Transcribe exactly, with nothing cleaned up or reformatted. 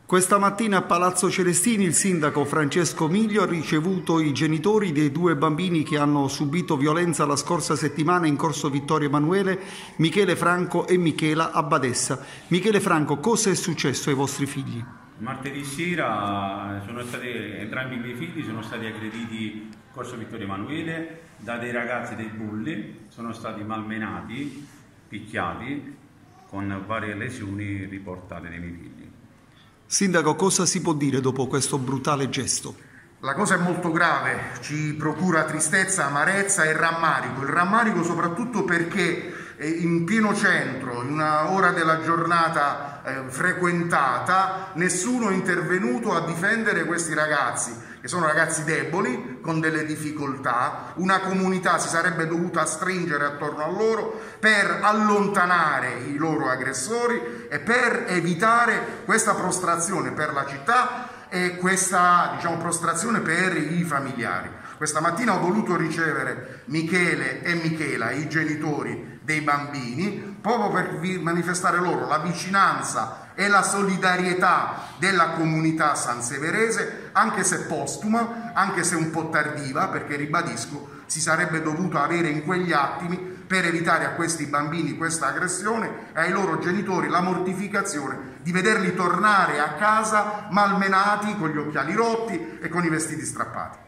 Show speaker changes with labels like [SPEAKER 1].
[SPEAKER 1] Questa mattina a Palazzo Celestini il sindaco Francesco Miglio ha ricevuto i genitori dei due bambini che hanno subito violenza la scorsa settimana in Corso Vittorio Emanuele, Michele Franco e Michela Abbadessa. Michele Franco, cosa è successo ai vostri figli?
[SPEAKER 2] Martedì sera sono stati, entrambi i miei figli sono stati aggrediti in Corso Vittorio Emanuele da dei ragazzi dei bulli, sono stati malmenati, picchiati con varie lesioni riportate dai miei figli.
[SPEAKER 1] Sindaco, cosa si può dire dopo questo brutale gesto?
[SPEAKER 3] La cosa è molto grave, ci procura tristezza, amarezza e rammarico. Il rammarico soprattutto perché in pieno centro, in una ora della giornata eh, frequentata, nessuno è intervenuto a difendere questi ragazzi, che sono ragazzi deboli, con delle difficoltà. Una comunità si sarebbe dovuta stringere attorno a loro per allontanare i loro aggressori e per evitare questa prostrazione per la città e questa, diciamo, prostrazione per i familiari. Questa mattina ho voluto ricevere Michele e Michela, i genitori dei bambini, proprio per manifestare loro la vicinanza e la solidarietà della comunità sanseverese, anche se postuma, anche se un po' tardiva, perché ribadisco, si sarebbe dovuto avere in quegli attimi per evitare a questi bambini questa aggressione e ai loro genitori la mortificazione di vederli tornare a casa malmenati, con gli occhiali rotti e con i vestiti strappati.